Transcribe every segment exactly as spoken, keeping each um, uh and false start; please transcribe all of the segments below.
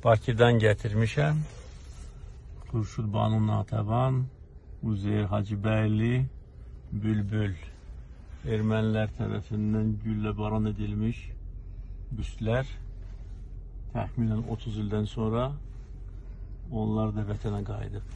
Bakıdan gətirmişəm. Xurşud Banu Natəvan, Uzeyir Hacıbəyli, Bülbül. Ermənilər tərəfindən güllə baron edilmiş büstlər. Təxminən otuz ildən sonra onlar da vətənə qayıdıb.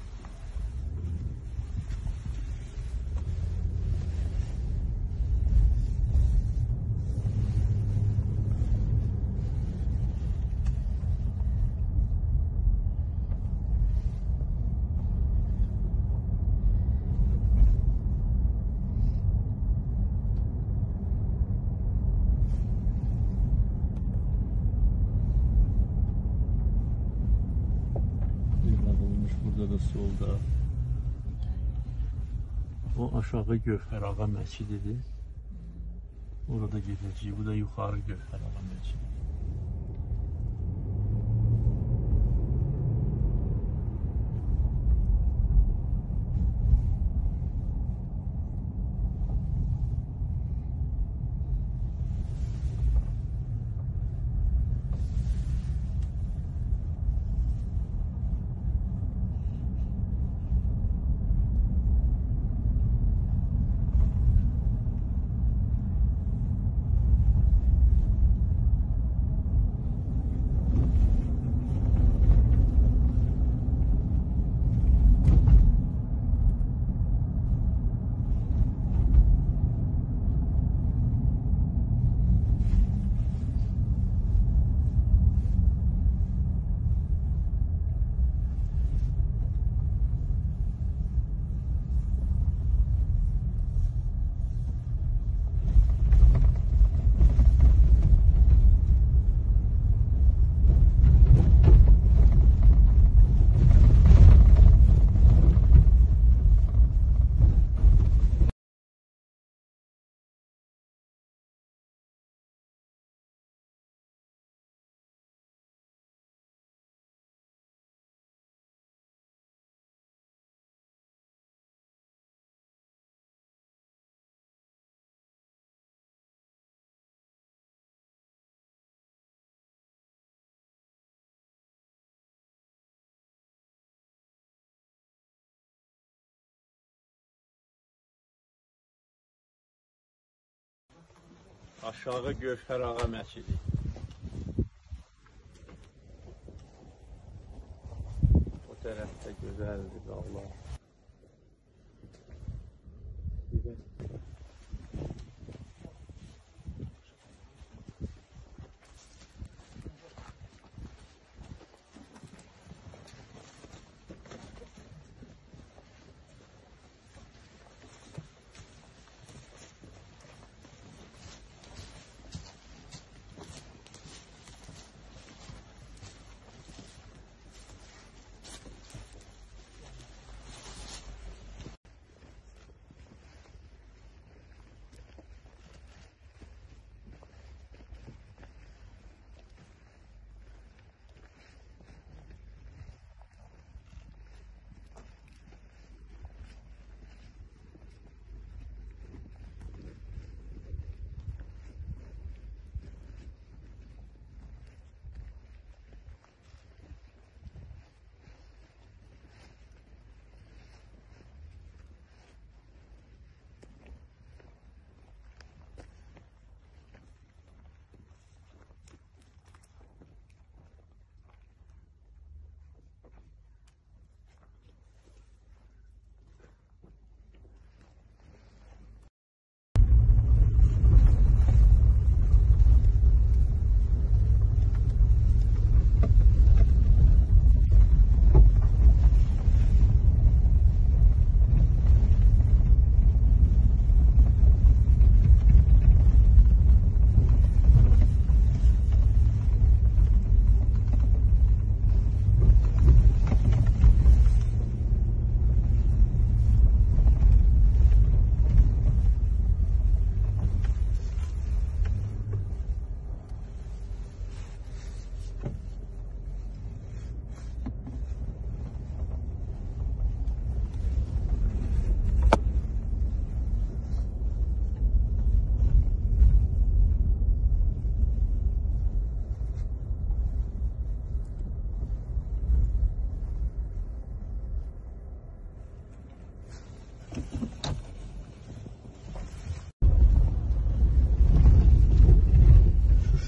Burada da solda. O aşağı Gövhər Ağa məscididir. Orada gedəcəyik. Bu da yuxarı Gövhər Ağa məscidi. Aşağı Gövhər Ağa məscidi. O tərəfdə gözəldir dağlar.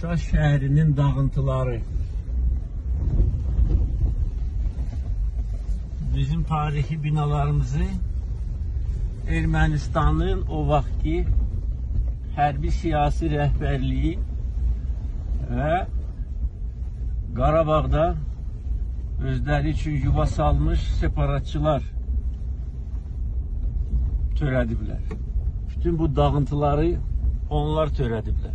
Şuşa şehrinin dağıntıları. Bizim tarihi binalarımızı Ermənistanın o vaxtki hərbi siyasi rəhbərliyi və Qarabağda özləri üçün yuva salmış separatçılar törədiblər. Bütün bu dağıntıları onlar törədiblər.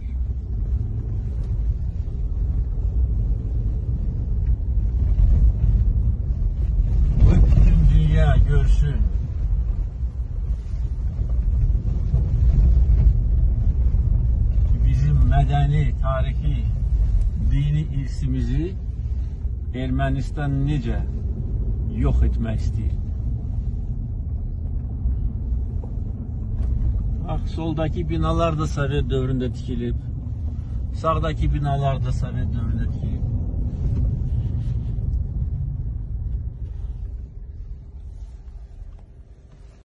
Bütün dünya görsün. Bizim mədəni, tarixi, dini irsimizi Ermənistan necə yox etmək istəyir? Bax, soldaki binalar da Sovet dövründə tikilib. Sağdaki binalar da Sovet dövründə tikilib.